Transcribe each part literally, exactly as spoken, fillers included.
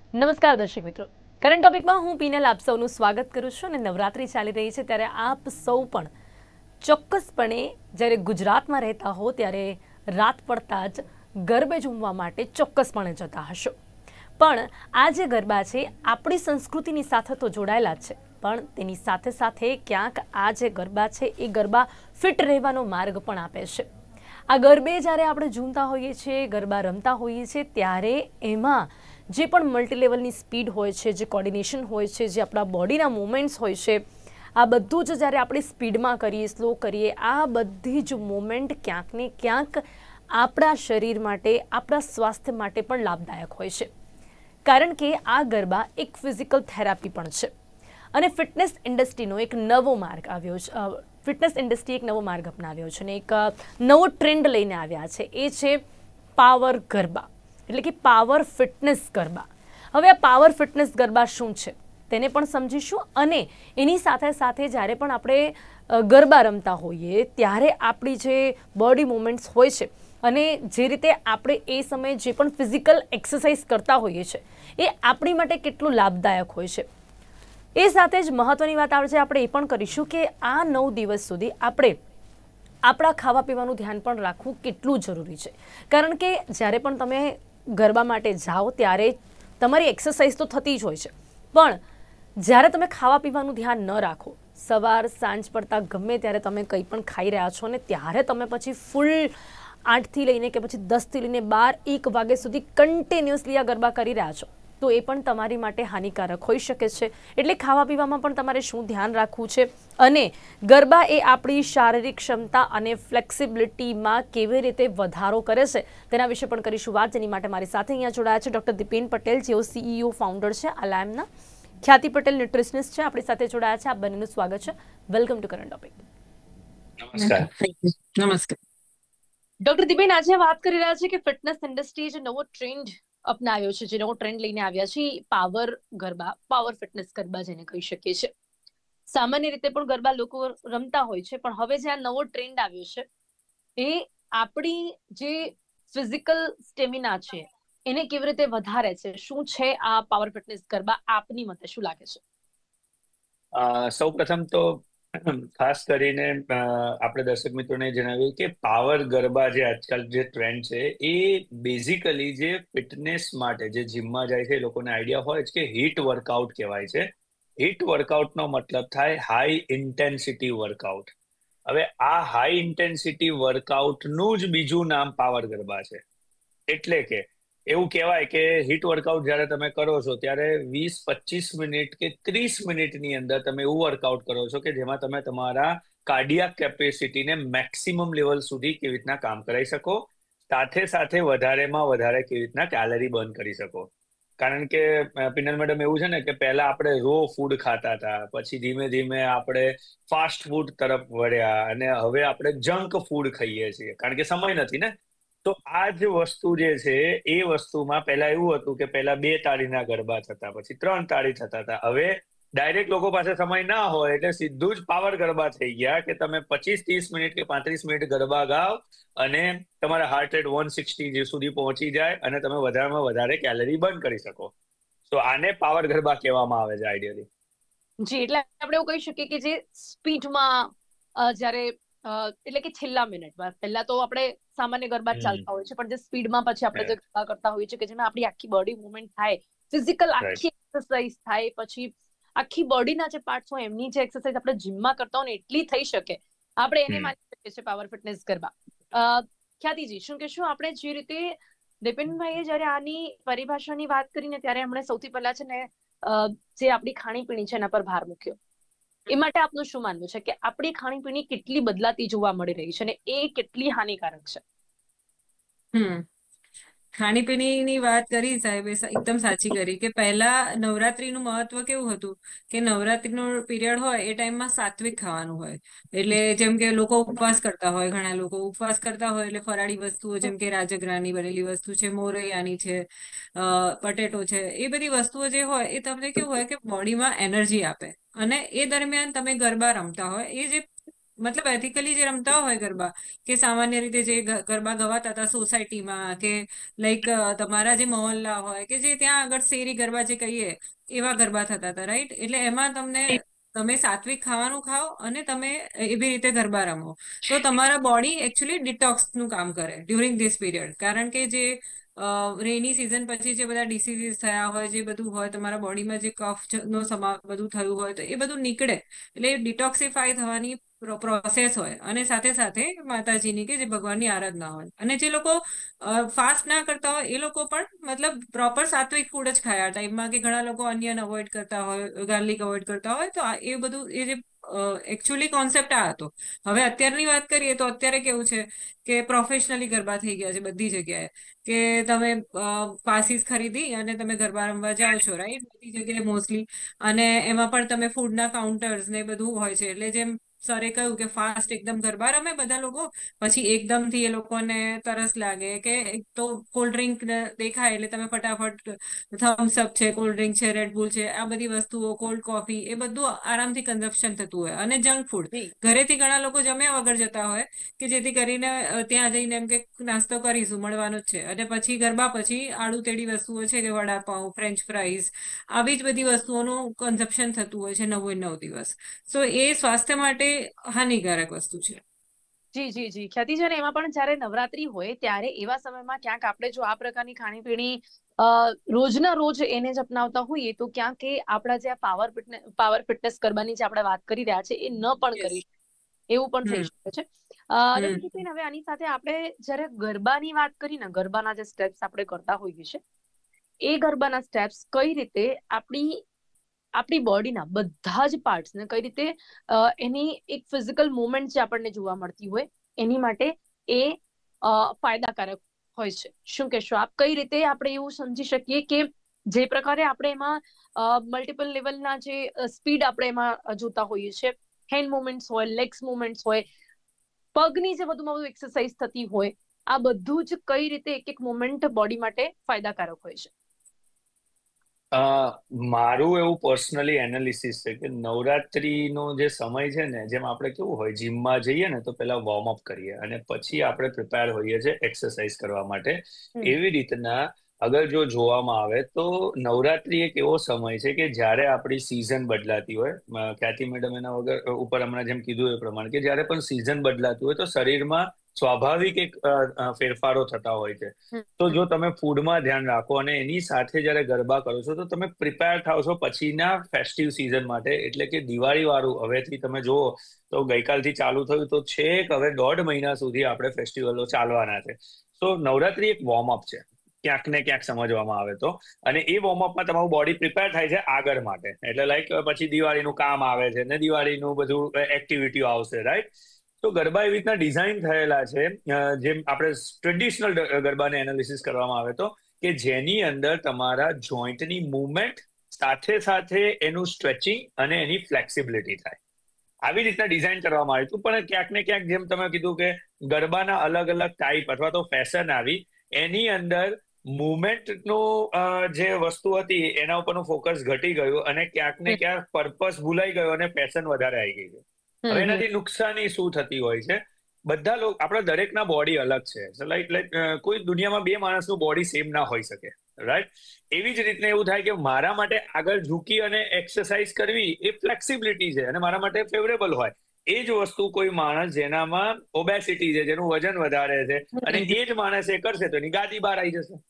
નમસ્કાર દર્શક મિત્રો, કરંટ ટોપિકમાં હું પીનલ આપ સૌનું સ્વાગત કરું છું અને નવરાત્રી ચાલી રહી છે ત્યારે આપ સૌ પણ ચોક્કસપણે જ્યારે ગુજરાતમાં રહેતા હો ત્યારે રાત પડતા જ ગરબે ઝૂમવા માટે ચોક્કસપણે જતા હશો. પણ આ જે ગરબા છે આપણી સંસ્કૃતિની સાથે તો જોડાયેલા જ છે, પણ તેની સાથે સાથે ક્યાંક આ જે ગરબા છે એ ગરબા ફિટ રહેવાનો માર્ગ પણ આપે છે. આ ગરબે જ્યારે આપણે ઝૂમતા હોઈએ છીએ, ગરબા રમતા હોઈએ છીએ ત્યારે એમાં જે પણ મલ્ટી લેવલની સ્પીડ હોય છે, જે કોર્ડિનેશન હોય છે, જે આપણા બોડીના મૂવમેન્ટ્સ હોય છે, આ બધું જ જ્યારે આપણે સ્પીડમાં કરીએ, સ્લો કરીએ, આ બધી જ મૂવમેન્ટ ક્યાંક ને ક્યાંક આપણા શરીર માટે, આપણા સ્વાસ્થ્ય માટે પણ લાભદાયક હોય છે. કારણ કે આ ગરબા એક ફિઝિકલ થેરાપી પણ છે અને ફિટનેસ ઇન્ડસ્ટ્રીનો એક નવો માર્ગ આવ્યો છે. ફિટનેસ ઇન્ડસ્ટ્રી એક નવો માર્ગ અપનાવ્યો છે અને એક નવો ટ્રેન્ડ લઈને આવ્યા છે. એ છે પાવર ગરબા, એટલે કે પાવર ફિટનેસ ગરબા. હવે આ પાવર ફિટનેસ ગરબા શું છે તેને પણ સમજીશું અને એની સાથે સાથે જ્યારે પણ આપણે ગરબા રમતા હોઈએ ત્યારે આપણી જે બોડી મૂવમેન્ટ્સ હોય છે અને જે રીતે આપણે એ સમયે જે પણ ફિઝિકલ એક્સરસાઇઝ કરતા હોઈએ છીએ એ આપણી માટે કેટલું લાભદાયક હોય છે. એ સાથે જ મહત્ત્વની વાત આવે છે, આપણે એ પણ કરીશું કે આ નવ દિવસ સુધી આપણે આપણા ખાવા પીવાનું ધ્યાન પણ રાખવું કેટલું જરૂરી છે. કારણ કે જ્યારે પણ તમે ગરબા માટે જાઓ ત્યારે તમારી એક્સરસાઇઝ તો થતી જ હોય છે, પણ જ્યારે તમે ખાવા પીવાનું ધ્યાન ન રાખો, સવાર સાંજ પડતા ગમે ત્યારે તમે કંઈ પણ ખાઈ રહ્યા છો ને ત્યારે તમે પછી ફૂલ આઠથી લઈને કે પછી દસથી લઈને બાર એક વાગ્યા સુધી કન્ટિન્યુઅસલી આ ગરબા કરી રહ્યા છો તો એ પણ તમારી માટે હાનિકારક હોઈ શકે છે. એટલે ખાવા પીવામાં પણ તમારે શું ધ્યાન રાખવું છે અને ગરબા એ આપણી શારીરિક ક્ષમતા અને ફ્લેક્સિબિલિટીમાં કેવી રીતે વધારો કરે છે તેના વિશે પણ કરીશું વાત. જેની માટે મારી સાથે અહીંયા જોડાયા છે ડૉક્ટર દીપેન પટેલ, જેઓ સીઈઓ ફાઉન્ડર છે અલાયમના. ખ્યાતિ પટેલ ન્યુટ્રિશનિસ્ટ છે, આપણી સાથે જોડાયા છે. આપ બંનેનું સ્વાગત છે. Welcome to current topic. નમસ્કાર. નમસ્કાર ડૉક્ટર દીપેન, આજે વાત કરી રહ્યા છે કે ફિટનેસ ઇન્ડસ્ટ્રીએ જે નવો ટ્રેન્ડ અપનાવ્યો છે, જે નવો ટ્રેન્ડ લઈને આવ્યા છે, power garba, power fitness garba જેને કહી શકીએ છીએ. સામાન્ય રીતે પણ ગરબા લોકો રમતા હોય છે, પણ હવે જે આ નવો ટ્રેન્ડ આવ્યો છે એ આપણી જે ફિઝિકલ સ્ટેમિના છે એને કેવી રીતે વધારે છે? શું છે આ પાવર ફિટનેસ ગરબા? આપની મતે શું લાગે છે? સૌ પ્રથમ તો ખાસ કરીને આપણે દર્શક મિત્રોને જણાવ્યું કે પાવર ગરબા જે આજકાલ જે ટ્રેન્ડ છે એ બેઝિકલી જે ફિટનેસ માટે જે જીમમાં જાય છે એ લોકોને આઈડિયા હોય છે કે હીટ વર્કઆઉટ કહેવાય છે. હીટ વર્કઆઉટનો મતલબ થાય હાઈ ઇન્ટેન્સિટી વર્કઆઉટ. હવે આ હાઈ ઇન્ટેન્સિટી વર્કઆઉટનું જ બીજું નામ પાવર ગરબા છે. એટલે કે એવું કહેવાય કે હીટ વર્કઆઉટ જ્યારે તમે કરો છો ત્યારે વીસ પચીસ મિનિટ કે ત્રીસ મિનિટની અંદર તમે એવું વર્કઆઉટ કરો છો કે જેમાં તમે તમારા કાર્ડિયાક કેપેસિટીને મેક્સિમમ લેવલ સુધી કેવી રીતના કામ કરાવી શકો, સાથે સાથે વધારેમાં વધારે કેવી રીતના કેલરી બર્ન કરી શકો. કારણ કે પિનલ મેડમ એવું છે ને કે પહેલા આપણે રો ફૂડ ખાતા હતા, પછી ધીમે ધીમે આપણે ફાસ્ટ ફૂડ તરફ વળ્યા અને હવે આપણે જંક ફૂડ ખાઈએ છીએ કારણ કે સમય નથી ને. તો આ જ વસ્તુ જે છે એ વસ્તુમાં પહેલા એવું હતું કે પહેલા બે તાળીના ગરબા થતા, પછી ત્રણ તાળી થતા હતા. હવે ડાયરેક્ટ લોકો પાસે સમય ના હોય એટલે સીધું જ પાવર ગરબા થઈ ગયા કે તમે પચીસ ત્રીસ મિનિટ કે પાંત્રીસ મિનિટ ગરબા ગાઓ અને તમારા હાર્ટ રેટ વન સિક્સટી સુધી પહોંચી જાય અને તમે વધારેમાં વધારે કેલરી બર્ન કરી શકો. તો આને પાવર ગરબા કહેવામાં આવે છે આઈડિયલી. જી, એટલે આપણે એવું કહી શકીએ કે જે સ્પીડમાં જ્યારે એટલે કે છેલ્લા મિનિટમાં, પહેલા તો આપણે સામાન્ય ગરબા ચાલતા હોય છે, પણ જે સ્પીડમાં પછી આપણે જે ગરબા કરતા હોઈએ છીએ કે જેમાં આપણી આખી બોડી મુવમેન્ટ થાય, ફિઝિકલ આખી એક્સરસાઇઝ થાય, પછી આખી બોડીના જે પાર્ટ્સ હોય એમની જે એક્સરસાઇઝ આપણે જીમમાં કરતા હોય ને એટલી થઈ શકે, આપણે એને માની શકીએ છીએ પાવર ફિટનેસ ગરબા. ખ્યાતિજી, શું કહેશું આપણે જે રીતે દીપેનભાઈએ જ્યારે આની પરિભાષાની વાત કરીને ત્યારે એમણે સૌથી પહેલા છે ને જે આપણી ખાણીપીણી છે એના પર ભાર મૂક્યો. એ માટે આપનું શું માનવું છે કે આપણી ખાણીપીણી કેટલી બદલાતી જોવા મળી રહી છે અને એ કેટલી હાનિકારક છે? હમ ખાણીપીણીની વાત કરી સાહેબે, એકદમ સાચી કરી કે પહેલા નવરાત્રીનું મહત્વ કેવું હતું કે નવરાત્રીનો પીરિયડ હોય એ ટાઈમમાં સાત્વિક ખાવાનું હોય. એટલે જેમ કે લોકો ઉપવાસ કરતા હોય, ઘણા લોકો ઉપવાસ કરતા હોય એટલે ફરાળી વસ્તુઓ જેમ કે રાજગરાની બનેલી વસ્તુ છે, મોરૈયાની છે, પટેટો છે, એ બધી વસ્તુઓ જે હોય એ તમને કેવું હોય કે બોડીમાં એનર્જી આપે. અને એ દરમિયાન તમે ગરબા રમતા હોય, એ જે મતલબ એથિકલી જે રમતા હોય ગરબા, કે સામાન્ય રીતે જે ગરબા ગવાતા હતા સોસાયટીમાં, કે લાઈક તમારા જે મહોલ્લા હોય કે જે ત્યાં આગળ શેરી ગરબા જે કહીએ એવા ગરબા થતા હતા, રાઈટ? એટલે એમાં તમને તમે સાત્વિક ખાવાનું ખાઓ અને તમે એવી રીતે ગરબા રમો તો તમારા બોડી એકચ્યુઅલી ડિટોક્સ નું કામ કરે ડ્યુરિંગ ધીસ પીરિયડ. કારણ કે જે રેની સિઝન પછી જે બધા ડિસીઝીસ થયા હોય, જે બધું હોય તમારા બોડીમાં, જે કફ નો સમા બધું થયું હોય તો એ બધું નીકળે. એટલે ડિટોક્સિફાય થવાની પ્રોસેસ હોય. અને સાથે સાથે માતાજીની કે જે ભગવાનની આરાધના હોય. અને જે લોકો ફાસ્ટ ના કરતા હોય એ લોકો પણ મતલબ પ્રોપર સાત્વિક ફૂડ જ ખાયા ટાઈમમાં, કે ઘણા લોકો અનિયન અવોઇડ કરતા હોય, ગાર્લિક અવોઇડ કરતા હોય. તો એ બધું એ જે એકચ્યુઅલી કોન્સેપ્ટ આ હતો. હવે અત્યારની વાત કરીએ તો અત્યારે કેવું છે કે પ્રોફેશનલી ગરબા થઈ ગયા છે બધી જગ્યાએ, કે તમે પાસીસ ખરીદી અને તમે ગરબા રમવા જાઓ છો, રાઈટ? બધી જગ્યાએ મોસ્ટલી. અને એમાં પણ તમે ફૂડના કાઉન્ટર્સ ને બધું હોય છે. એટલે જેમ સરે કહ્યું કે ફાસ્ટ એકદમ ગરબા રમે બધા લોકો, પછી એકદમથી એ લોકોને તરસ લાગે કે એક તો કોલ્ડ ડ્રિંક દેખાય એટલે તમે ફટાફટ થમ્સઅપ છે, કોલ્ડ ડ્રિંક છે, રેડબુલ છે, આ બધી વસ્તુઓ, કોલ્ડ કોફી, એ બધું આરામથી કન્ઝપ્શન થતું હોય. અને જંક ફૂડ ઘરેથી ઘણા લોકો જમ્યા વગર જતા હોય, કે જેથી કરીને ત્યાં જઈને એમ કે નાસ્તો કરીશું, મળવાનું જ છે. અને પછી ગરબા પછી આડુ તેડી વસ્તુઓ છે કે વડાપાઉં, ફ્રેન્ચ ફ્રાઈઝ, આવી જ બધી વસ્તુઓનું કન્ઝપ્શન થતું હોય છે નવે નવ દિવસ. સો એ સ્વાસ્થ્ય માટે હાનિકારક વસ્તુ છે. જી જી જી ખ્યાતિ છે. ને એમાં પણ જયારે નવરાત્રી હોય ત્યારે એવા સમયમાં ક્યાંક આપણે જો આ પ્રકારની ખાણીપીણી રોજના રોજ એને જ અપનાવતા હોઈએ તો ક્યાંક એ આપણા જે આ પાવર ફિટનેસ પાવર ફિટનેસ ગરબાની જે આપણે વાત કરી રહ્યા છે એ ન પણ કરી એવું પણ થઈ શકે છે. રમીબેન, હવે આની સાથે આપણે જયારે ગરબાની વાત કરી ને, ગરબાના જે સ્ટેપ્સ આપણે કરતા હોઈએ છીએ, એ ગરબાના સ્ટેપ્સ કઈ રીતે આપણી આપણી બોડીના બધા જ પાર્ટ્સને કઈ રીતે એની એક ફિઝિકલ મુવમેન્ટ જે આપણને જોવા મળતી હોય એની માટે એ ફાયદાકારક હોય છે, શું કહેશો આપ? કઈ રીતે આપણે એવું સમજી શકીએ કે જે પ્રકારે આપણે એમાં મલ્ટિપલ લેવલના જે સ્પીડ આપણે એમાં જોતા હોઈએ છીએ, હેન્ડ મુવમેન્ટ્સ હોય, લેગ્સ મુવમેન્ટ્સ હોય, પગની જે વધુમાં વધુ એક્સરસાઇઝ થતી હોય, આ બધું જ કઈ રીતે એક એક મુવમેન્ટ બોડી માટે ફાયદાકારક હોય છે? મારું એવું પર્સનલી એનાલિસિસ છે કે નવરાત્રીનો જે સમય છે ને, જેમ આપણે કેવું હોય જીમમાં જઈએ ને તો પેલા વોર્મઅપ કરીએ અને પછી આપણે પ્રિપેર હોઈએ છીએ એક્સરસાઇઝ કરવા માટે. એવી રીતના અગર જો જોવામાં આવે તો નવરાત્રી એક એવો સમય છે કે જ્યારે આપણી સિઝન બદલાતી હોય. ખ્યાતિ મેડમ એના વગર ઉપર હમણાં જેમ કીધું એ પ્રમાણે કે જ્યારે પણ સિઝન બદલાતું હોય તો શરીરમાં સ્વાભાવિક એક ફેરફારો થતા હોય છે. તો જો તમે ફૂડમાં ધ્યાન રાખો અને એની સાથે જયારે ગરબા કરો છો તો તમે પ્રિપેર થાવ છો પછીના ફેસ્ટિવ સિઝન માટે. એટલે કે દિવાળી વાળું હવેથી તમે જુઓ તો ગઈકાલથી ચાલુ થયું તો છેક હવે દોઢ મહિના સુધી આપણે ફેસ્ટિવલો ચાલવાના છે. તો નવરાત્રી એક વોર્મઅપ છે ક્યાંક ને ક્યાંક સમજવામાં આવે તો. અને એ વોર્મઅપમાં તમારું બોડી પ્રિપેર થાય છે આગળ માટે. એટલે લાઈક પછી દિવાળીનું કામ આવે છે ને દિવાળીનું બધું એક્ટિવિટીઓ આવશે, રાઈટ? તો ગરબા એવી રીતના ડિઝાઇન થયેલા છે, જેમ આપણે ટ્રેડિશનલ ગરબાને એનાલિસિસ કરવામાં આવે તો, કે જેની અંદર તમારા જોઈન્ટની મૂવમેન્ટ સાથે સાથે એનું સ્ટ્રેચિંગ અને એની ફ્લેક્સિબિલિટી થાય. આવી રીતના ડિઝાઇન કરવામાં આવ્યું હતું. પણ ક્યાંક ને ક્યાંક જેમ તમે કીધું કે ગરબાના અલગ અલગ ટાઈપ અથવા તો ફેશન આવી, એની અંદર મુવમેન્ટનું જે વસ્તુ હતી એના ઉપરનું ફોકસ ઘટી ગયું અને ક્યાંક ને ક્યાંક પર્પસ ભૂલાઈ ગયો અને ફેશન વધારે આવી ગઈ છે. હવે એનાથી નુકસાની શું થતી હોય છે? બધા લોકો, આપણા દરેકના બોડી અલગ છે. લાઈક લાઈક કોઈ દુનિયામાં બે માણસનું બોડી સેમ ના હોઈ શકે, રાઈટ? એવી જ રીતના એવું થાય કે મારા માટે આગળ ઝૂકી અને એક્સરસાઇઝ કરવી એ ફ્લેક્સિબિલિટી છે અને મારા માટે ફેવરેબલ હોય. એ જ વસ્તુ કોઈ માણસ જેનામાં ઓબેસિટી છે, જેનું વજન વધારે છે, અને એ જ માણસ એ કરશે તો એની ગાદી બહાર આવી જશે.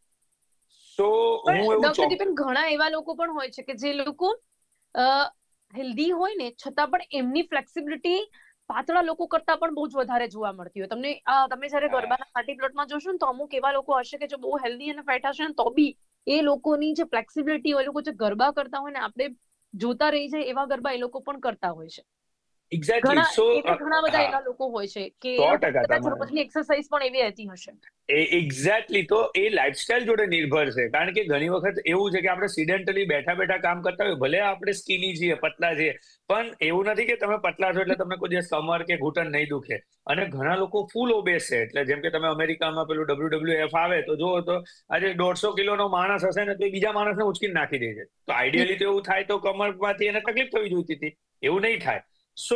તો હું એવું ડોક્ટર દીપેન, ઘણા એવા લોકો પણ હોય છે કે જે લોકો હેલ્ધી હોય ને છતાં પણ એમની ફ્લેક્સિબિલિટી પાતળા લોકો કરતા પણ બહુ જ વધારે જોવા મળતી હોય. તમને તમે જયારે ગરબાના પાર્ટી પ્લોટમાં જોશો ને તો અમુક એવા લોકો હશે કે જો બહુ હેલ્ધી અને ફેટ હશે ને તો બી એ લોકોની જે ફ્લેક્સિબિલિટી હોય, એ લોકો જે ગરબા કરતા હોય ને આપણે જોતા રહી જાય એવા ગરબા એ લોકો પણ કરતા હોય છે. એક્ઝેક્ટલી. સો ઘણા બધા એવા લોકો હોય છે કે રોજની એક્સરસાઇઝ પણ એવી રહેતી હશે. એક્ઝેક્ટલી. તો એ લાઈફસ્ટાઈલ જોડે નિર્ભર છે. કારણ કે ઘણી વખત એવું છે કે આપણે સિડેન્ટલી બેઠા બેઠા કામ કરતા હોય, ભલે આપણે સ્કીની છીએ, પતલા છીએ, પણ એવું નથી કે તમે પતલા છો એટલે તમને કોઈ દિવસ કમર કે ઘૂંટણ નહીં દુખે. અને ઘણા લોકો ફૂલ ઓબેસ છે. એટલે જેમ કે તમે અમેરિકામાં પેલું ડબલ્યુ ડબલ્યુ એફ આવે તો જુઓ તો આજે દોઢસો કિલોનો માણસ હશે ને તો એ બીજા માણસને ઉચકીને નાખી દે છે. તો આઈડિયલી તો એવું થાય તો કમરમાંથી એને તકલીફ થવી જોઈતી હતી, એવું નહીં થાય. સો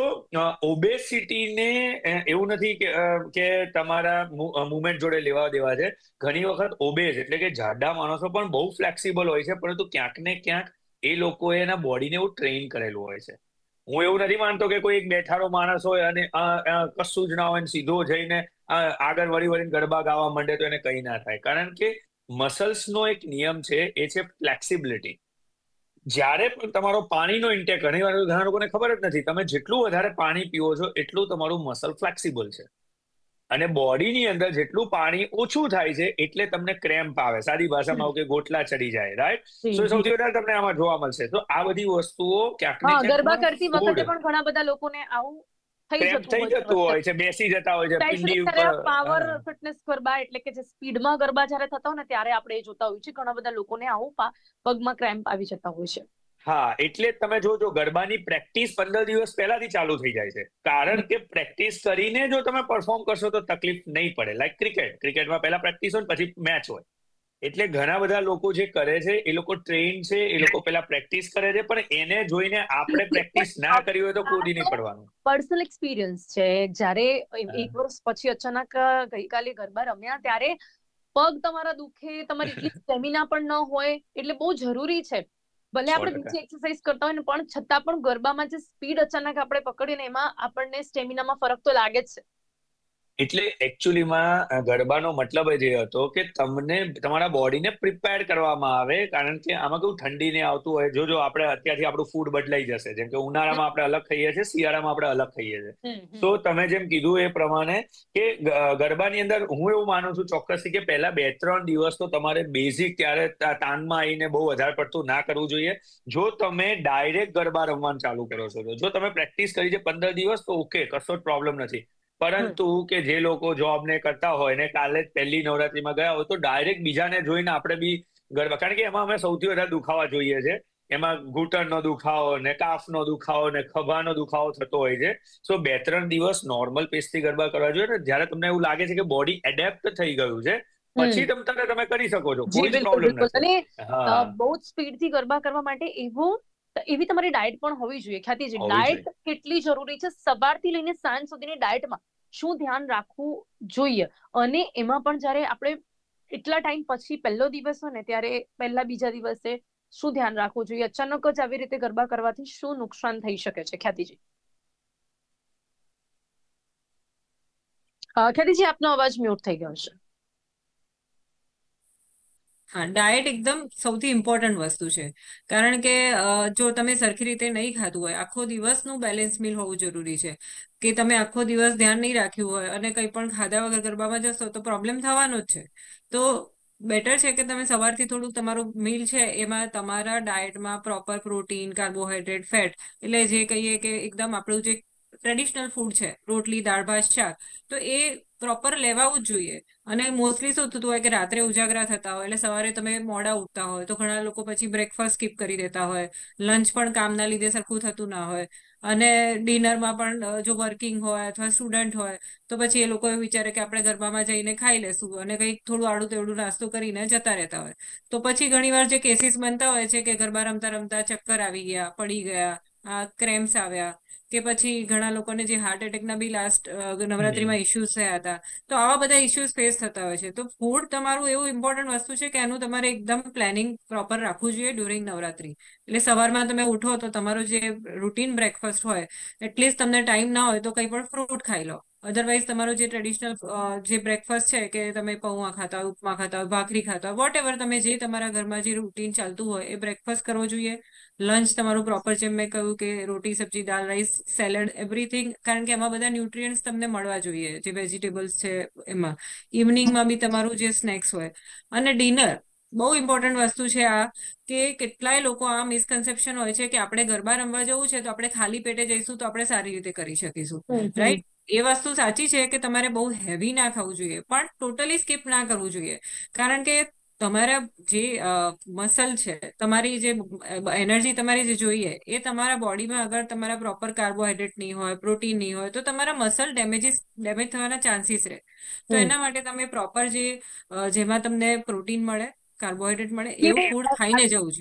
ઓબેસિટીને એવું નથી કે અ, કે તમારા મુવમેન્ટ જોડે લેવા દેવા છે. ઘણી વખત ઓબેસ એટલે કે જાડા માણસો પણ બહુ ફ્લેક્સિબલ હોય છે, પરંતુ ક્યાંક ને ક્યાંક એ લોકોએ એના બોડીને એવું ટ્રેન કરેલું હોય છે. હું એવું નથી માનતો કે કોઈ એક બેઠાડો માણસ હોય અને અ, અ, કશું જ ના હોય ને સીધો જઈને અ, આગળ વળી વળીને ગરબા ગાવા માંડે તો એને કંઈ ના થાય, કારણ કે મસલ્સનો એક નિયમ છે, એ છે ફ્લેક્સિબિલિટી. જ્યારે પણ તમારો પાણીનો ઇન્ટેક, ઘણી વાર ઘણા લોકોને ખબર જ નથી, તમે જેટલું વધારે પાણી પીવો છો એટલું તમારું મસલ ફ્લેક્સિબલ છે. અને બોડીની અંદર જેટલું પાણી ઓછું થાય છે એટલે તમને ક્રેમ્પ આવે, સાદી ભાષામાં આવું કે ગોટલા ચડી જાય, રાઈટ? જી સો જી સૌથી વધારે તમને આમાં જોવા મળશે. તો આ બધી વસ્તુઓ ક્યાંક ને હા, ક્યાંક ગરબા તમારા કરતી ફૂડ વખતે પણ ઘણા બધા લોકોને આવું થઈ ક્રેમ્પ જતું થઈ હોય છે જતું વચ્ચે, હોય છે, બેસી જતા હોય છે સ્પેશિયલી પિંડી જ્યારે ઉપર. આ પાવર હા. ફિટનેસ ગરબા એટલે કે જે સ્પીડમાં ગરબા જ્યારે થતા હોય ને ત્યારે આપણે એ જોતા હોઈએ છીએ ઘણા બધા લોકોને આવું પા- પગમાં ક્રેમ્પ આવી જતા હોય છે. હા, એટલે જ તમે જોજો ગરબાની પ્રેક્ટિસ પંદર દિવસ પહેલાથી ચાલુ થઈ જાય છે, કારણ કે પ્રેક્ટિસ કરીને જો તમે પરફોર્મ કરશો તો તકલીફ નહીં પડે. લાઈક ક્રિકેટ, ક્રિકેટમાં પહેલા પ્રેક્ટિસ હોય પછી મેચ હોય. એટલે ઘણા બધા લોકો જે કરે છે એ લોકો ટ્રેન છે, એ લોકો પહેલા પ્રેક્ટિસ કરે છે, પણ એને જોઈને આપણે પ્રેક્ટિસ ના કરી હોય તો કૂદી નહીં પડવાનું. પર્સનલ એક્સપિરિયન્સ છે, જ્યારે હા. એક વર્ષ પછી અચાનક અ, ગઈકાલે ગરબા રમ્યા ત્યારે પગ તમારા દુખે, તમારી એટલી સ્ટેમિના પણ ન હોય, એટલે બહુ જરૂરી છે ભલે સો આપણે ટકા બીજી એક્સરસાઇઝ કરતા હોય ને પણ છતાં પણ ગરબામાં જે સ્પીડ અચાનક આપણે પકડીએ ને એમાં આપણને સ્ટેમિનામાં ફરક તો લાગે જ છે. એટલે એકચ્યુઅલીમાં ગરબાનો મતલબ જ એ હતો કે તમને તમારા બોડીને પ્રિપેર કરવામાં આવે, કારણ કે આમાં કેવું ઠંડીને આવતું હોય. જો જો આપણે અત્યારથી આપણું ફૂડ બદલાઈ જશે, જેમ કે ઉનાળામાં આપણે અલગ ખાઈએ છીએ, શિયાળામાં આપણે અલગ ખાઈએ છીએ. હમ, હમ. તો તમે જેમ કીધું એ પ્રમાણે કે ગ- ગરબાની અંદર હું એવું માનું છું ચોક્કસથી કે પહેલા બે ત્રણ દિવસ તો તમારે બેઝિક ત્યારે તા- તાનમાં આવીને બહુ વધારે પડતું ના કરવું જોઈએ. જો તમે ડાયરેક્ટ ગરબા રમવાનું ચાલુ કરો છો, તો જો તમે પ્રેક્ટિસ કરી છે પંદર દિવસ તો ઓકે, કશો જ પ્રોબ્લેમ નથી. હમ. પરંતુ કે જે લોકો જોબ ને કરતા હોય ને કાલે જ પહેલી નવરાત્રીમાં ગયા હોય તો ડાયરેક્ટ બીજાને જોઈને આપણે બી ગરબા, કારણ કે એમાં અમે સૌથી વધારે દુખાવા જોઈએ છે. એમાં ઘૂંટણનો દુખાવો ને કાફનો દુખાવો ને ખભાનો દુખાવો થતો હોય છે. સો બે ત્રણ દિવસ નોર્મલ પેસથી ગરબા કરવા જોઈએ ને જ્યારે તમને એવું લાગે છે કે બોડી એડેપ્ટ થઈ ગયું છે, પછી હમ. તમ તારે તમે કરી શકો છો, જી કોઈ જ બિલકુલ પ્રોબ્લેમ બિલકુલ. નથી. અને અ, હા, બહુ જ સ્પીડથી ગરબા કરવા માટે એવું એવી તમારી ડાયટ પણ હોવી જોઈએ. ખ્યાતિજી, હોવી જોઈએ. ડાયટ કેટલી જરૂરી છે? સવારથી લઈને સાંજ સુધીની ડાયટમાં શું ધ્યાન રાખવું જોઈએ? અને એમાં પણ જ્યારે આપણે એટલા ટાઈમ પછી પહેલો દિવસ હોય ને ત્યારે પહેલા બીજા દિવસે શું ધ્યાન રાખવું જોઈએ? અચાનક જ આવી રીતે ગરબા કરવાથી શું નુકસાન થઈ શકે છે? ખ્યાતિજી, અ, ખ્યાતિજી આપનો અવાજ મ્યુટ થઈ ગયો છે. હા, ડાયટ એકદમ સૌથી ઇમ્પોર્ટન્ટ વસ્તુ છે. કારણ કે અ, જો તમે સરખી રીતે નહીં ખાધું હોય, આખો દિવસનું બેલેન્સ મીલ હોવું જરૂરી છે. કે તમે આખો દિવસ ધ્યાન નહીં રાખ્યું હોય અને કંઈ પણ ખાધા વગર ગરબામાં જશો તો પ્રોબ્લેમ થવાનો જ છે. તો બેટર છે કે તમે સવારથી થોડુંક તમારું મીલ છે એમાં તમારા ડાયટમાં પ્રોપર પ્રોટીન, કાર્બોહાઈડ્રેટ, ફેટ, એટલે જે કહીએ કે એકદમ આપણું જે ટ્રેડિશનલ ફૂડ છે, રોટલી, દાળ, ભાત, શાક, તો એ પ્રોપર લેવાવું જ જોઈએ. અને મોસ્ટલી શું થતું હોય કે રાત્રે ઉજાગરા થતા હોય એટલે સવારે તમે મોડા ઉઠતા હોય તો ઘણા લોકો પછી બ્રેકફાસ્ટ સ્કીપ કરી દેતા હોય, લંચ પણ કામના લીધે સરખું થતું ના હોય, અને ડિનરમાં પણ અ, જો વર્કિંગ હોય અથવા સ્ટુડન્ટ હોય તો પછી એ લોકો એવું વિચારે કે આપણે ગરબામાં જઈને ખાઈ લેશું અને કંઈક થોડું આડું તેવડું નાસ્તો કરીને જતા રહેતા હોય. તો પછી ઘણીવાર જે કેસીસ બનતા હોય છે કે ગરબા રમતા રમતા ચક્કર આવી ગયા, પડી ગયા, આ ક્રેમ્પ્સ આવ્યા, કે પછી ઘણા લોકોને જે હાર્ટ એટેકના બી લાસ્ટ હમ. નવરાત્રીમાં ઇસ્યુઝ થયા હતા. તો આવા બધા ઇસ્યુઝ ફેસ થતા હોય છે. તો ફૂડ તમારું એવું ઇમ્પોર્ટન્ટ વસ્તુ છે કે એનું તમારે એકદમ પ્લાનિંગ પ્રોપર રાખવું જોઈએ ડ્યુરિંગ નવરાત્રી. એટલે સવારમાં તમે ઉઠો તો તમારું જે રૂટીન બ્રેકફાસ્ટ હોય, એટલીસ્ટ તમને ટાઈમ ના હોય તો કંઈ પણ ફ્રૂટ ખાઈ લો. અધરવાઇઝ તમારો જે ટ્રેડિશનલ જે બ્રેકફાસ્ટ છે કે તમે પૌવા ખાતા હોય, ઉપમા ખાતા હોય, ભાખરી ખાતા હોય, વોટ એવર તમે જે તમારા ઘરમાં જે રૂટીન ચાલતું હોય એ બ્રેકફાસ્ટ કરવો જોઈએ. લંચ તમારું પ્રોપર, જેમ મેં કહ્યું કે રોટી, સબ્જી, દાલ, રાઈસ, સેલેડ, એવરીથિંગ, કારણ કે એમાં બધા ન્યુટ્રિયન્ટ્સ તમને મળવા જોઈએ જે વેજીટેબલ્સ છે એમાં. ઇવનિંગમાં બી તમારું જે સ્નેક્સ હોય. અને ડિનર બહુ ઇમ્પોર્ટન્ટ વસ્તુ છે આ, કે કેટલાય લોકો આ મિસકન્સેપ્શન હોય છે કે આપણે ગરબા રમવા જવું છે તો આપણે ખાલી પેટે જઈશું તો આપણે સારી રીતે કરી શકીશું, હમ, હમ. રાઈટ? એ વસ્તુ સાચી છે કે તમારે બહુ હેવી ના ખાવું જોઈએ, પણ ટોટલી સ્કીપ ના કરવું જોઈએ. કારણ કે તમારા જે મસલ છે, તમારી જે એનર્જી તમારી જે જોઈએ એ તમારા બોડીમાં અગર તમારા પ્રોપર કાર્બોહાઈડ્રેટ નહીં હોય, પ્રોટીન નહીં હોય, તો તમારા મસલ ડેમેજીસ ડેમેજ થવાના ચાન્સીસ રહે. તો હમ. એના માટે તમે પ્રોપર જે અ, જેમાં તમને પ્રોટીન મળે, કાર્બોહાઈડ્રેટ મળે એવું કેવી ફૂડ ખાઈને જવું જોઈએ.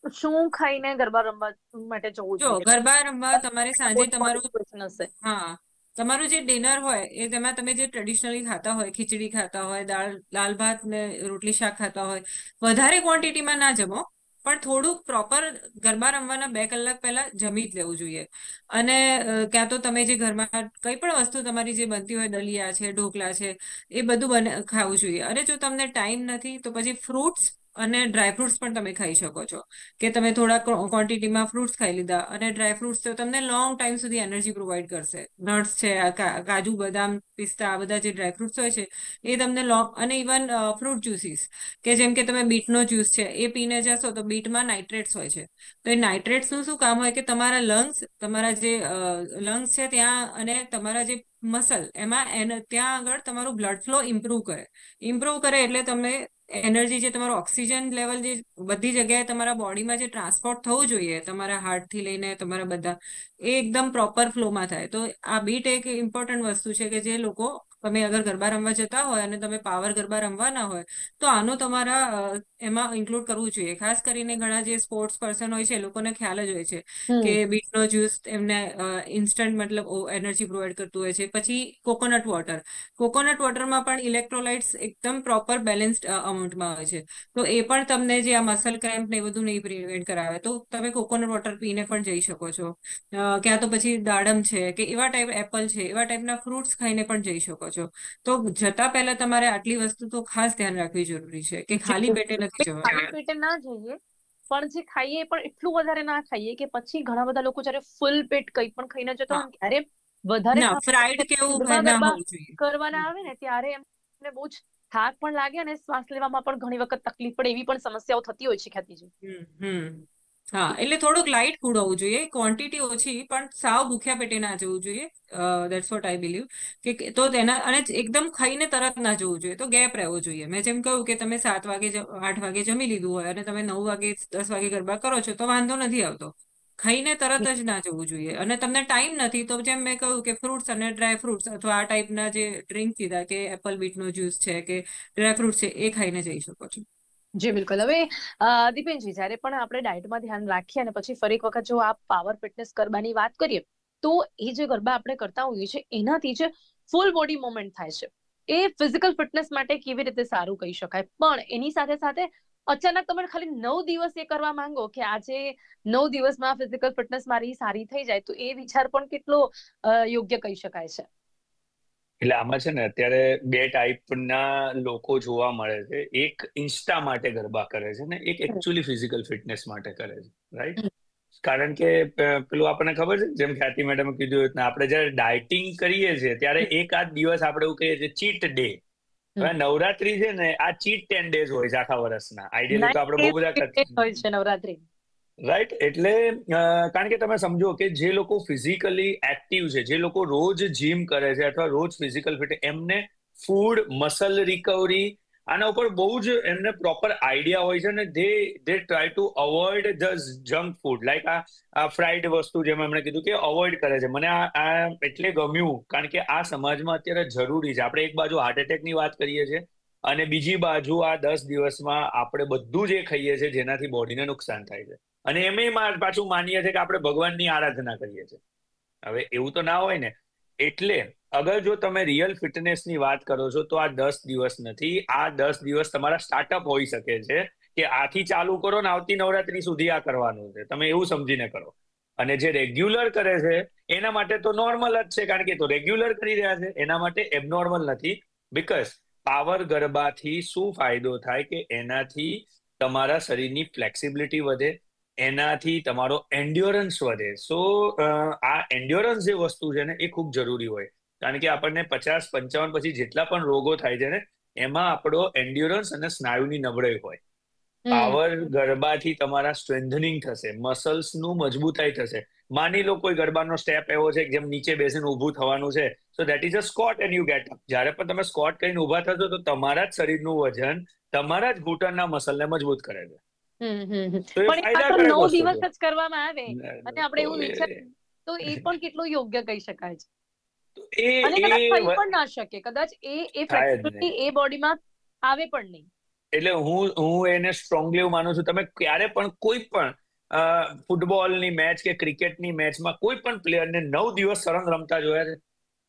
શું ખાઈને ગરબા રમવા માટે જવું જો જોઈએ? ગરબા રમવા તમારે સાંજે તમારું ક્વેશ્ચન હશે. હા તમારું જે ડિનર હોય એ તેમાં તમે જે ટ્રેડિશનલી ખાતા હોય, ખીચડી ખાતા હોય, દાળ દાળ ભાત ને રોટલી શાક ખાતા હોય, વધારે ક્વોન્ટિટીમાં ના જમો, પણ થોડુંક પ્રોપર ગરબા રમવાના બે કલાક પહેલા જમી જ લેવું જોઈએ. અને ક્યાં તો તમે જે ઘરમાં કઈ પણ વસ્તુ તમારી જે બનતી હોય, દલિયા છે, ઢોકલા છે, એ બધું બને ખાવું જોઈએ. અને જો તમને ટાઈમ નથી તો પછી ફ્રૂટ્સ અને ડ્રાયફ્રૂટ્સ પણ તમે ખાઈ શકો છો, કે તમે થોડા ક્વોન્ટિટીમાં ફ્રૂટ્સ ખાઈ લીધા, અને ડ્રાયફ્રૂટ્સ તો તમને લોંગ ટાઈમ સુધી એનર્જી પ્રોવાઈડ કરશે. નટ્સ છે, કાજુ, બદામ, પિસ્તા, આ બધા જે ડ્રાયફ્રૂટ્સ હોય છે એ તમને લોંગ, અને ઇવન ફ્રૂટ જ્યુસીસ કે જેમ કે તમે બીટનો જ્યુસ છે એ પીને જશો તો બીટમાં નાઇટ્રેટ્સ હોય છે. તો એ નાઇટ્રેટ્સનું શું કામ હોય કે તમારા લંગ્સ, તમારા જે લંગ્સ છે ત્યાં, અને તમારા જે મસલ, એમાં એને ત્યાં આગળ તમારું બ્લડ ફ્લો ઇમ્પ્રુવ કરે. ઇમ્પ્રુવ કરે એટલે તમે એનર્જી, જે તમારું ઓક્સિજન લેવલ જે બધી જગ્યાએ તમારા બોડીમાં જે ટ્રાન્સપોર્ટ થવું જોઈએ, તમારા હાર્ટથી લઈને તમારા બધા, એ એકદમ પ્રોપર ફ્લોમાં થાય. તો આ બીટ એક ઇમ્પોર્ટન્ટ વસ્તુ છે કે જે લોકો, તમે અગર ગરબા રમવા જતા હોય અને તમે પાવર ગરબા રમવાના હોય તો આનું તમારા એમાં ઇન્ક્લુડ કરવું જોઈએ. ખાસ કરીને ઘણા જે સ્પોર્ટ્સ પર્સન હોય છે એ લોકોને ખ્યાલ જ હોય છે કે બીટનો જ્યુસ એમને ઇન્સ્ટન્ટ મતલબ એનર્જી પ્રોવાઈડ કરતું હોય છે. પછી કોકોનટ વોટર, કોકોનટ વોટરમાં પણ ઇલેક્ટ્રોલાઇટ્સ એકદમ પ્રોપર બેલેન્સ્ડ અમાઉન્ટમાં હોય છે. તો એ પણ તમને જે આ મસલ ક્રેમ્પ ને એ બધું નહીં પ્રિવેન્ટ કરાવે. તો તમે કોકોનટ વોટર પીને પણ જઈ શકો છો. ક્યાં તો પછી દાડમ છે કે એવા ટાઈપ, એપલ છે, એવા ટાઈપના ફ્રૂટ્સ ખાઈને પણ જઈ શકો છો. તો જતા પહેલા તમારે આટલી વસ્તુ તો ખાસ ધ્યાન રાખવી જરૂરી છે કે ખાલી પેટે નથી જવાનું. ખાલી પેટે ના જઈએ, પણ જે ખાઈએ પણ એટલું વધારે ના ખાઈએ કે પછી ઘણા બધા લોકો જયારે ફૂલ પેટ કંઈ પણ ખાઈને જતા હોય ત્યારે વધારે ના, ફ્રાઈડ કેવું ના હોવું જોઈએ. કરવાના આવે ને ત્યારે એમને બહુ જ થાક પણ લાગે અને શ્વાસ લેવામાં પણ ઘણી વખત તકલીફ પડે, એવી પણ સમસ્યાઓ થતી હોય છે ખ્યાતિજી. હમ હા, એટલે થોડુંક લાઇટ ફૂડ હોવું જોઈએ, ક્વોન્ટિટી ઓછી, પણ સાવ ભૂખ્યા પેટે ના જવું જોઈએ. That's what I believe. કે તો તેના, અને એકદમ ખાઈને તરત ના જવું જોઈએ, તો ગેપ રહેવો જોઈએ. મેં જેમ કહ્યું કે તમે સાત વાગે આઠ વાગે જમી લીધું હોય અને તમે નવ વાગે દસ વાગે ગરબા કરો છો તો વાંધો નથી આવતો. ખાઈને તરત જ ના જવું જોઈએ. અને તમને ટાઈમ નથી તો જેમ મેં કહ્યું કે ફ્રૂટ્સ અને ડ્રાય ફ્રૂટ્સ અથવા આ ટાઈપના જે ડ્રિંક કીધા કે એપલ બીટનો જ્યુસ છે કે ડ્રાય ફ્રૂટ છે, એ ખાઈને જઈ શકો છો. જી બિલકુલ. હવે દીપેનજી, જયારે પણ આપણે ડાયટમાં ધ્યાન રાખીએ અને પછી ફરી એક વખત જો આ પાવર ફિટનેસ ગરબાની વાત કરીએ તો એ જે ગરબા આપણે કરતા હોઈએ છીએ એનાથી જે ફૂલ બોડી મુવમેન્ટ થાય છે એ ફિઝિકલ ફિટનેસ માટે કેવી રીતે સારું કહી શકાય. પણ એની સાથે સાથે અચાનક તમે ખાલી નવ દિવસ એ કરવા માંગો કે આજે નવ દિવસમાં ફિઝિકલ ફિટનેસ મારી સારી થઈ જાય, તો એ વિચાર પણ કેટલો યોગ્ય કહી શકાય છે. એટલે આમાં છે ને અત્યારે બે ટાઈપના લોકો જોવા મળે છે. એક ઇન્સ્ટા માટે ગરબા કરે છે ને એક એકચ્યુઅલી ફિઝિકલ ફિટનેસ માટે કરે છે, રાઈટ? કારણ કે પેલું આપણને ખબર છે, જેમ ખ્યાતિ મેડમે કીધું, આપણે જયારે ડાયટિંગ કરીએ છીએ ત્યારે એક આધ દિવસ આપણે એવું કહીએ છીએ ચીટ ડે. હવે નવરાત્રી છે ને આ ચીટ ટેન ડેઝ હોય છે આખા વર્ષના. આઈડિયલી તો આપણે બહુ બધા હોય છે નવરાત્રી, રાઈટ? એટલે કારણ કે તમે સમજો કે જે લોકો ફિઝિકલી એક્ટિવ છે, જે લોકો રોજ જીમ કરે છે અથવા રોજ ફિઝિકલ ફિટ, એમને ફૂડ, મસલ રિકવરી, આના ઉપર બહુ જ એમને પ્રોપર આઈડિયા હોય છે ને દે દે try to avoid the junk food, like આ ફ્રાઈડ વસ્તુ જેમ એમણે કીધું કે અવોઇડ કરે છે. મને આ એટલે ગમ્યું કારણ કે આ સમાજમાં અત્યારે જરૂરી છે. આપણે એક બાજુ હાર્ટ એટેકની વાત કરીએ છીએ અને બીજી બાજુ આ દસ દિવસમાં આપણે બધું જે ખાઈએ છીએ જેનાથી બોડીને નુકસાન થાય છે. અને એમ પાછું માનીએ છીએ કે આપણે ભગવાનની આરાધના કરીએ છીએ. હવે એવું તો ના હોય ને. એટલે અગર જો તમે રિયલ ફિટનેસની વાત કરો છો તો આ દસ દિવસ નથી, આ દસ દિવસ તમારા સ્ટાર્ટઅપ હોઈ શકે છે કે આથી ચાલુ કરો ને આવતી નવરાત્રી સુધી આ કરવાનું છે, તમે એવું સમજીને કરો. અને જે રેગ્યુલર કરે છે એના માટે તો નોર્મલ જ છે, કારણ કે તો રેગ્યુલર કરી રહ્યા છે, એના માટે એબનોર્મલ નથી. બીકોઝ પાવર ગરબાથી શું ફાયદો થાય કે એનાથી તમારા શરીરની ફ્લેક્સિબિલિટી વધે, એનાથી તમારો એન્ડ્યોરન્સ વધે. સો આ એન્ડ્યોરન્સ જે વસ્તુ છે ને એ ખૂબ જરૂરી હોય, કારણ કે આપણને પચાસ પંચાવન પછી જેટલા પણ રોગો થાય છે ને એમાં આપણો એન્ડ્યોરન્સ અને સ્નાયુની નબળાઈ હોય. પાવર ગરબાથી તમારા સ્ટ્રેન્થનિંગ થશે, મસલ્સનું મજબૂતાઈ થશે. માની લો કોઈ ગરબાનો સ્ટેપ એવો છે જેમ નીચે બેસીને ઊભું થવાનું છે, so that is a squat and you get up. જ્યારે પણ તમે સ્કોટ કરીને ઊભા થશો તો તમારા જ શરીરનું વજન તમારા જ ઘૂંટણના મસલને મજબૂત કરે છે. તો એ ફાયદાકારક નવ વસ્તુ દિવસ છે. જ કરવામાં આવે અને આપણે એવું વિચારીએ તો એ પણ કેટલું યોગ્ય કહી શકાય છે. એ અને કદાચ થઈ પણ ના શકે, કદાચ એ એ ફ્લેક્સિબિલિટી એ બોડીમાં આવે પણ નહીં. એટલે હું હું એને સ્ટ્રોંગલી એવું માનું છું, તમે ક્યારે પણ કોઈ પણ ફૂટબોલની મેચ કે ક્રિકેટની મેચમાં કોઈ પણ પ્લેયરને નવ દિવસ સળંગ રમતા જોયા છે?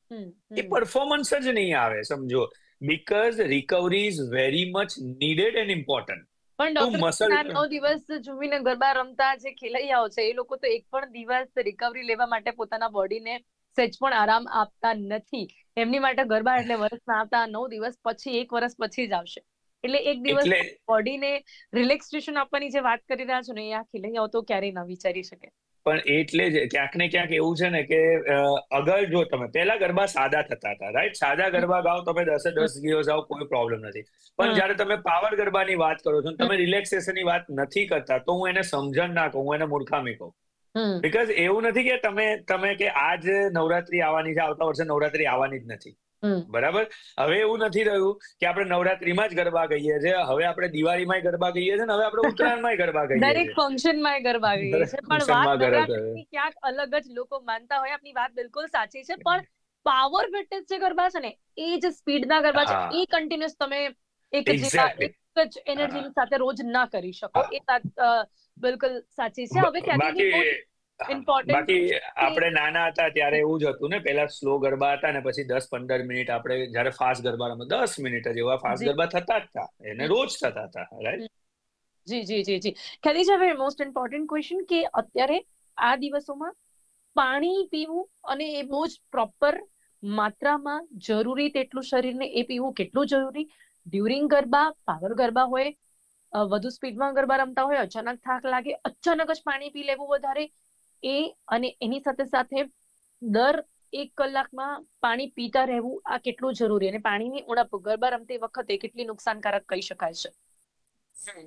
એ પરફોર્મન્સ જ નહીં આવે, સમજો. Because recovery is very much needed and important. પણ ડોક્ટર નવ દિવસ ઝૂમીને ગરબા રમતા જે ખેલૈયાઓ છે એ લોકો તો એક પણ દિવસ રિકવરી લેવા માટે પોતાના બોડીને સહેજ પણ આરામ આપતા નથી. એમની માટે ગરબા એટલે વર્ષના આવતા નવ દિવસ પછી, એક વર્ષ પછી જ આવશે. એટલે એક દિવસ બોડીને રિલેક્સેશન આપવાની જે વાત કરી રહ્યા છો ને, એ આ ખેલૈયાઓ તો ક્યારેય ન વિચારી શકે. પણ એટલે જ ક્યાંક ને ક્યાંક એવું છે ને કે અગર જો તમે પહેલા ગરબા સાદા થતા હતા, રાઈટ? સાદા ગરબા ગાઓ તમે દસે દસ દિવસ આવો, કોઈ પ્રોબ્લેમ નથી. પણ જયારે તમે પાવર ગરબાની વાત કરો છો, તમે રિલેક્સેશનની વાત નથી કરતા, તો હું એને સમજણ ના કહું, હું એને મૂર્ખામી કહું. બીકોઝ એવું નથી કે તમે તમે કે આજ નવરાત્રી આવવાની છે, આવતા વર્ષે નવરાત્રી આવવાની જ નથી, બરાબર? હવે એવું નથી રહ્યું કે આપણે નવરાત્રીમાં જ ગરબા ગઈએ છીએ, હવે આપણે દિવાળીમાં ગરબા ગઈએ છીએ, હવે આપણે ઉત્તરાયણમાં ગરબા ગઈએ છીએ, દરેક ફંક્શનમાં ગરબા ગઈએ છીએ. પણ વાત નવરાત્રીની ક્યાંક અલગ જ લોકો માનતા હોય. આપની વાત બિલકુલ સાચી છે, પણ પાવર ફિટનેસ જે ગરબા છે ને, એ જે સ્પીડના ગરબા છે, એ કન્ટિન્યુઅસ તમે એક જેવા એક જ એનર્જીની સાથે રોજ ના કરી શકો. એ વાત બિલકુલ સાચી છે. હવે બાકી બાકી આપણે નાના હતા ત્યારે એવું જ હતું ને, પેલા સ્લો ગરબા હતા ને પછી દસ પંદર મિનિટ આપણે જયારે ફાસ્ટ ગરબા રમો, દસ મિનિટ જ એવા ફાસ્ટ ગરબા થતા જ હતા, એને રોજ થતા હતા, રાઈટ? જી જી જી જી ખ્યાતિ, હવે મોસ્ટ ઇમ્પોર્ટન્ટ ક્વેશ્ચન કે અત્યારે આ દિવસોમાં પાણી પીવું અને એ બહુ જ પ્રોપર માત્રામાં જરૂરી તેટલું શરીરને એ પીવું કેટલું જરૂરી? ડ્યુરિંગ ગરબા, પાવર ગરબા હોય, વધુ સ્પીડમાં ગરબા રમતા હોય, અચાનક થાક લાગે, અચાનક જ પાણી પી લેવું વધારે, એ અને એની સાથે સાથે દર એક કલાકમાં પાણી પીતા રહેવું, આ કેટલું જરૂરી? અને પાણીની ઉણપ ગરબા રમતી વખતે કેટલી નુકસાનકારક કહી શકાય છે?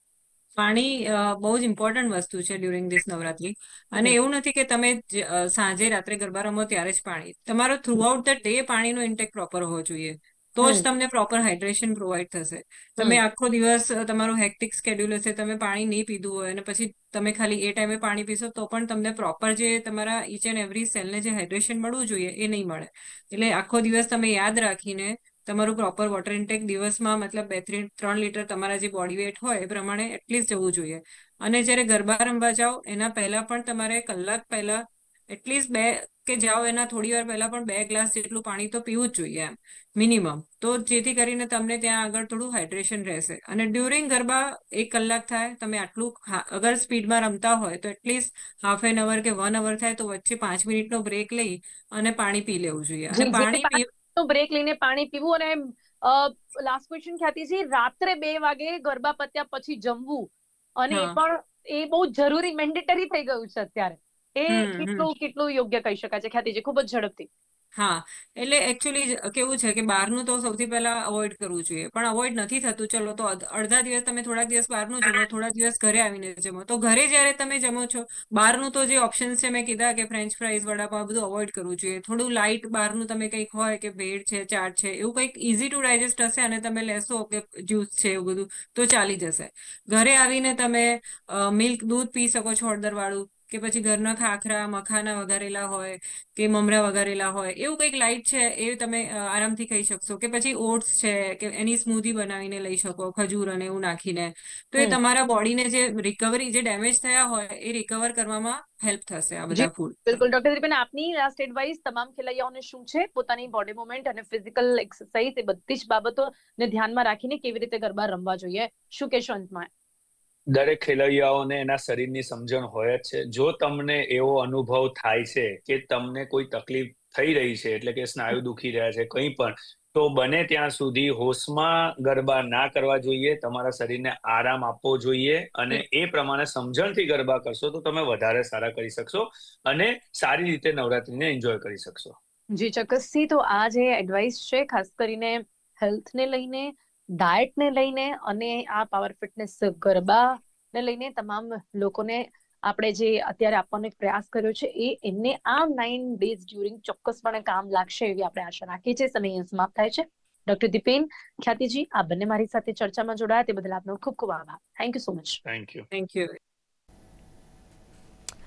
પાણી બહુ જ ઇમ્પોર્ટન્ટ વસ્તુ છે ડ્યુરિંગ ધીસ નવરાત્રી. અને એવું નથી કે તમે સાંજે રાત્રે ગરબા રમો ત્યારે જ પાણી. તમારો થ્રુઆઉટ ધ ડે પાણીનો ઇન્ટેક પ્રોપર હોવો જોઈએ, તો જ તમને પ્રોપર હાઇડ્રેશન પ્રોવાઈડ થશે. તમે આખો દિવસ તમારું હેક્ટિક સ્કેડ્યુલ હશે, તમે પાણી નહીં પીધું હોય અને પછી તમે ખાલી એ ટાઈમે પાણી પીશો તો પણ તમને પ્રોપર જે તમારા ઈચ એન્ડ એવરી સેલને જે હાઇડ્રેશન મળવું જોઈએ એ નહીં મળે. એટલે આખો દિવસ તમે યાદ રાખીને તમારું પ્રોપર વોટર ઇન્ટેક દિવસમાં મતલબ બે ત્રણ ત્રણ લીટર તમારા જે બોડી વેટ હોય એ પ્રમાણે એટલીસ્ટ જવું જોઈએ. અને જ્યારે ગરબા રમવા જાઓ એના પહેલા પણ તમારે કલાક પહેલા એટલીસ્ટ બે કે જાઓ એના થોડી વાર પહેલા પણ બે ગ્લાસ જેટલું પાણી તો પીવું જ જોઈએ એમ મિનિમમ, તો જેથી કરીને તમને ત્યાં આગળ થોડું હાઇડ્રેશન રહેશે. અને ડ્યુરિંગ ગરબા એક કલાક થાય, તમે આટલું અગર સ્પીડમાં રમતા હોય તો એટલીસ્ટ હાફ એન અવર કે વન અવર થાય તો વચ્ચે પાંચ મિનિટનો બ્રેક લઈ અને પાણી પી લેવું જોઈએ. અને પાણી પી બ્રેક લઈને પાણી પીવું. અને લાસ્ટ ક્વેશ્ચન ખ્યાતિજી, રાત્રે બે વાગે ગરબા પત્યા પછી જમવું, અને એ પણ એ બહુ જરૂરી મેન્ડેટરી થઈ ગયું છે અત્યારે, એ કેટલું કેટલું યોગ્ય કહી શકાય છે ખ્યાતિજી? ખૂબ જ ઝડપથી. હા, એટલે એકચ્યુઅલી કેવું છે કે બહારનું તો સૌથી પહેલા અવોઇડ કરવું જોઈએ, પણ અવોઇડ નથી થતું. ચલો તો અડધા દિવસ તમે થોડાક દિવસ બહારનું જમો, થોડા દિવસ ઘરે આવીને જમો. તો ઘરે જયારે તમે જમો છો, બહારનું તો જે ઓપ્શન્સ છે મેં કીધા કે ફ્રેન્ચ ફ્રાઈઝ, વડાપાવ, બધું અવોઇડ કરવું જોઈએ. થોડું લાઇટ બહારનું તમે કંઈક હોય કે ભેળ છે, ચાટ છે, એવું કંઈક ઇઝી ટુ ડાયજેસ્ટ હશે અને તમે લેશો કે જ્યુસ છે એવું બધું તો ચાલી જશે. ઘરે આવીને તમે મિલ્ક દૂધ પી શકો છો હળદર વાળું, કે પછી ઘરના ખાખરા મખાના વઘારેલા હોય કે મમરા વઘારેલા હોય, એવું કંઈક લાઇટ છે એ તમે આરામથી ખાઈ શકશો. કે પછી ઓટ્સ છે કે એની સ્મૂધી બનાવીને લઈ શકો ખજૂર અને એવું નાખીને. તો એ તમારા બોડીને જે રિકવરી, જે ડેમેજ થયા હોય એ રિકવર કરવામાં હેલ્પ થશે આ બધા ફૂડ. બિલકુલ ડોક્ટર દીપેન, આપની લાસ્ટ એડવાઇસ તમામ ખેલૈયાઓને શું છે? પોતાની બોડી મુવમેન્ટ અને ફિઝિકલ એક્સરસાઇઝ એ બધી જ બાબતોને ધ્યાનમાં રાખીને કેવી રીતે ગરબા રમવા જોઈએ, શું કહેશો અંતમાં? દરેક ખેલૈયાઓને એના શરીરની સમજણ હોય જ છે. જો તમને એવો અનુભવ થાય છે કે તમને કોઈ તકલીફ થઈ રહી છે, એટલે કે સ્નાયુ દુખી રહ્યા છે, કંઈ પણ, તો બને ત્યાં સુધી હોશમાં ગરબા ના કરવા જોઈએ. તમારા શરીરને આરામ આપવો જોઈએ અને એ પ્રમાણે સમજણથી ગરબા કરશો તો તમે વધારે સારા કરી શકશો અને સારી રીતે નવરાત્રીને એન્જોય કરી શકશો. જી ચોક્કસથી. તો આ જે એડવાઇસ છે ખાસ કરીને હેલ્થને લઈને, ડાયટને લઈને અને આ પાવર ફિટનેસ ગરબાને લઈને તમામ લોકોને આપણે જે અત્યારે આપવાનો એક પ્રયાસ કર્યો છે એ એમને આ નાઇન ડેઝ ડ્યુરિંગ ચોક્કસપણે કામ લાગશે એવી આપણે આશા રાખીએ છીએ. સમય સમાપ્ત થાય છે. ડોક્ટર દીપેન, ખ્યાતિજી, આ બંને મારી સાથે ચર્ચામાં જોડાયા તે બદલ આપનો ખૂબ ખૂબ આભાર. Thank you so much. Thank you. Thank you.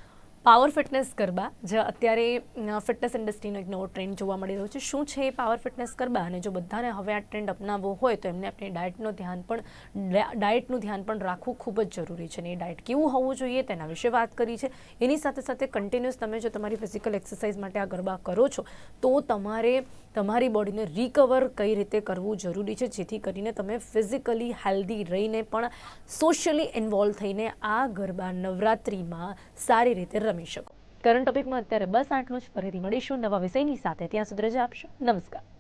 Power fitness garba જે અત્યારે ફિટનેસ ઇન્ડસ્ટ્રીનો એક નવો ટ્રેન્ડ જોવા મળી રહ્યો છે, શું છે એ પાવર ફિટનેસ ગરબા? અને જો બધાને હવે આ ટ્રેન્ડ અપનાવવો હોય તો એમને આપણી ડાયટનું ધ્યાન પણ ડાયટનું ધ્યાન પણ રાખવું ખૂબ જ જરૂરી છે. અને એ ડાયટ કેવું હોવું જોઈએ તેના વિશે વાત કરી છે. એની સાથે સાથે કન્ટિન્યુઅસ તમે જો તમારી ફિઝિકલ એક્સરસાઇઝ માટે આ ગરબા કરો છો તો તમારે તમારી બોડીને રિકવર કઈ રીતે કરવું જરૂરી છે, જેથી કરીને તમે ફિઝિકલી હેલ્ધી રહીને પણ સોશિયલી ઇન્વોલ્વ થઈને આ ગરબા નવરાત્રિમાં સારી રીતે રમી શકો. કરંટ ટોપિકમાં અત્યારે બસ આટલું જ. ફરીથી મળીશું નવા વિષયની સાથે. ત્યાં સુધી રજા આપશો. નમસ્કાર.